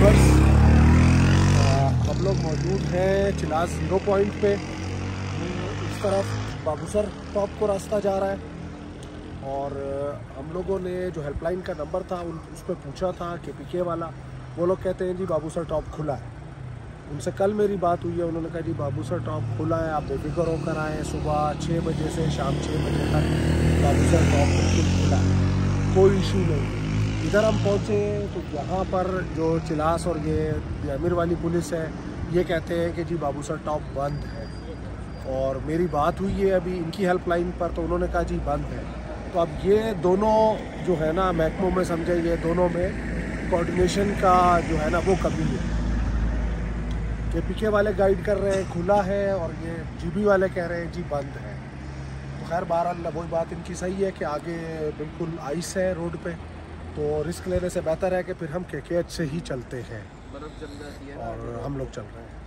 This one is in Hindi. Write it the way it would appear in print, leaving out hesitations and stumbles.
व्यूअर्स, हम लोग मौजूद हैं चिलास 0 पॉइंट पे। इस तरफ बाबूसर टॉप को रास्ता जा रहा है और हम लोगों ने जो हेल्पलाइन का नंबर था उस पर पूछा था KPK वाला। वो लोग कहते हैं जी बाबूसर टॉप खुला है। उनसे कल मेरी बात हुई है, उन्होंने कहा जी बाबूसर टॉप खुला है, आप बेफिक्र होकर आएँ। सुबह 6 बजे से शाम 6 बजे तक बाबूसर टॉप बिल्कुल खुला है, कोई इशू नहीं। इधर हम पहुँचे तो यहाँ पर जो चिलास और ये अमीर वाली पुलिस है, ये कहते हैं कि जी बाबूसर टॉप बंद है। और मेरी बात हुई है अभी इनकी हेल्पलाइन पर, तो उन्होंने कहा जी बंद है। तो अब ये दोनों जो है ना महकमों में, समझे, ये दोनों में कोऑर्डिनेशन का जो है ना वो कमी है। KPK वाले गाइड कर रहे हैं खुला है और ये GB वाले कह रहे हैं जी बंद है। तो खैर बहरहाल वही बात इनकी सही है कि आगे बिल्कुल आइस है रोड पे, तो रिस्क लेने से बेहतर है कि फिर हम KKH से ही चलते हैं बर्फ़ जम जाती है और हम लोग चल रहे हैं।